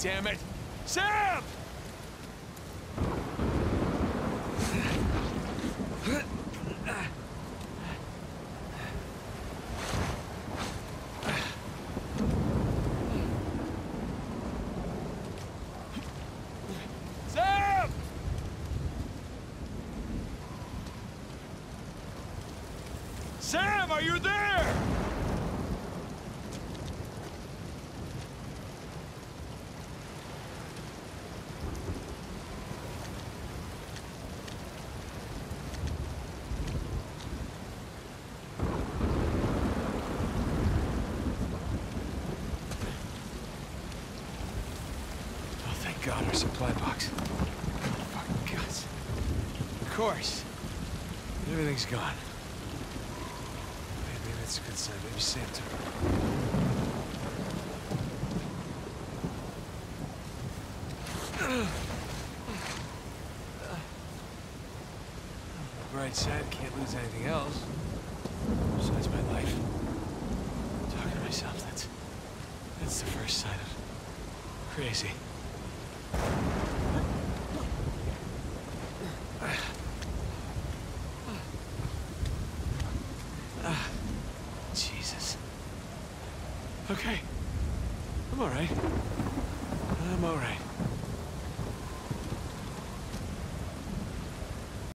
damn it! Sam! Sam! Sam, are you there? God, our supply box. Fucking guts. Of course. Everything's gone. Maybe that's a good sign. Maybe Sam took it. On the bright side, can't lose anything else. Besides my life. Talking to myself, that's the first sign of crazy. Jesus. Okay. I'm all right. I'm all right.